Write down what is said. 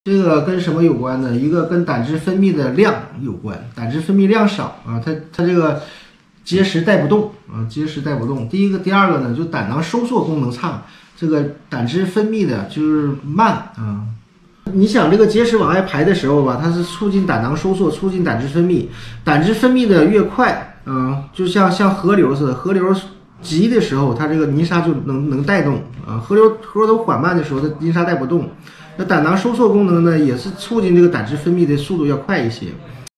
这个跟什么有关呢？一个跟胆汁分泌的量有关，胆汁分泌量少啊，它这个结石带不动啊，结石带不动。第一个，第二个呢，就胆囊收缩功能差，这个胆汁分泌的就是慢啊。你想这个结石往外排的时候吧，它是促进胆囊收缩，促进胆汁分泌，胆汁分泌的越快啊，就像河流似的，河流急的时候，它这个泥沙就能带动啊，河流都缓慢的时候，它泥沙带不动。那胆囊收缩功能呢，也是促进这个胆汁分泌的速度要快一些。